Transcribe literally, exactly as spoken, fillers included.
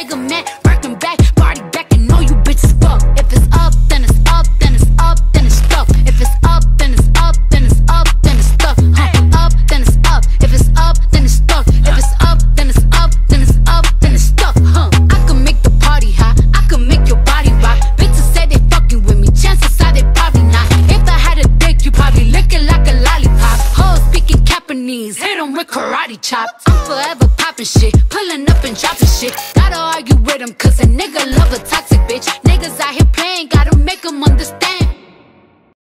Bottega man, Birkin back, party back, and all you bitches fuck. If it's up, then it's up, then it's up, then it's stuck. If it's up, then it's up, then it's up, then it's stuck. Huh? Up, then it's up. If it's up, then it's stuck. If it's up, then it's up, then it's up, then it's stuck. Huh? I can make the party hot, I can make your body rock. Bitches say they fucking with me, chances are they probably not. If I had a dick, you probably lick it like a lollipop. Hoes speaking Japanese, hit 'em with karate chops. I'm forever popping shit, pulling up and dropping shit. Gotta argue with 'em cause a nigga